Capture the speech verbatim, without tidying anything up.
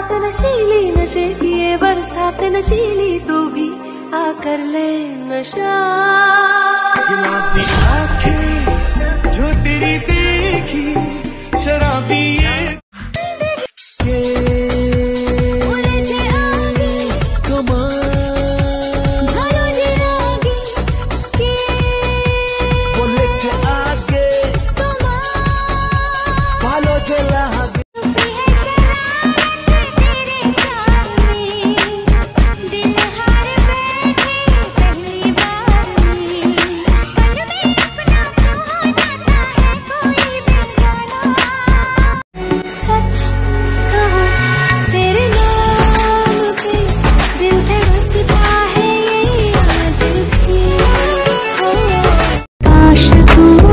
रात नशीली नशे की ये बरसात नशीली, तू भी आकर ले नशा। गुलाबी आंखें जो तेरी देखी शराबी ये आशिक